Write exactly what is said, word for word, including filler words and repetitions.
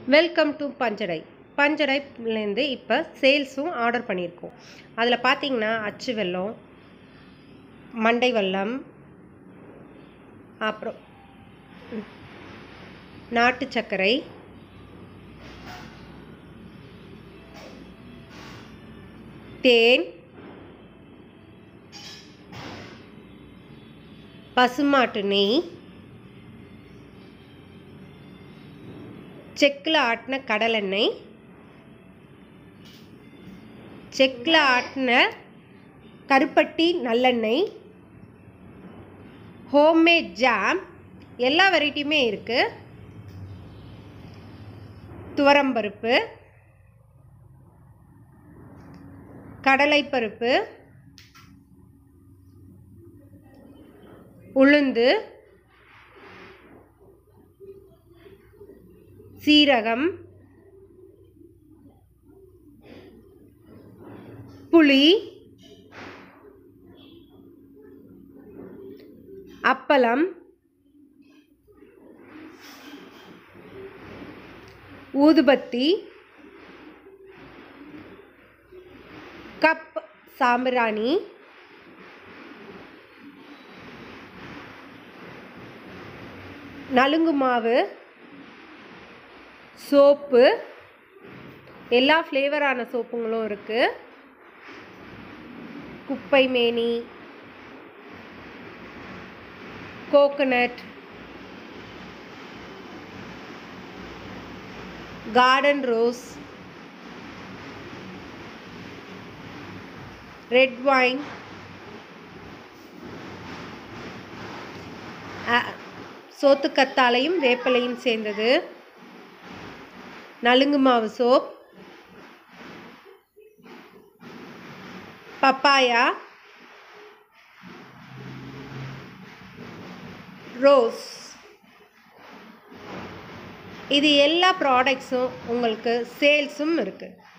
Welcome to பஞ்சடை. பஞ்சடைலேருந்து இப்போ சேல்ஸும் order பண்ணியிருக்கோம். அதில் பார்த்தீங்கன்னா அச்சு வெல்லம், மண்டை வெல்லம், அப்புறம் நாட்டு சர்க்கரை, தேன், பசுமாட்டு நெய், செக்கில் ஆட்டின கடலெண்ணெய், செக்கில் ஆட்டின கருப்பட்டி நல்லெண்ணெய், ஹோம்மேட் ஜாம், எல்லா வெரைட்டியுமே இருக்குது. துவரம்பருப்பு, கடலைப்பருப்பு, உளுந்து, சீரகம், புளி, அப்பளம், ஊதுபத்தி, கப் சாம்பிராணி, நலுங்கு மாவு, சோப்பு, எல்லா ஃப்ளேவரான சோப்புங்களும் இருக்குது. குப்பை மேனி, coconut, garden rose, red wine, சோத்துக்கத்தாழையும் வேப்பிலையும் சேர்ந்தது, நலுங்கு மாவு சோப், பப்பாயா, ரோஸ். இது எல்லா ப்ராடக்ட்ஸும் உங்களுக்கு சேல்ஸும் இருக்குது.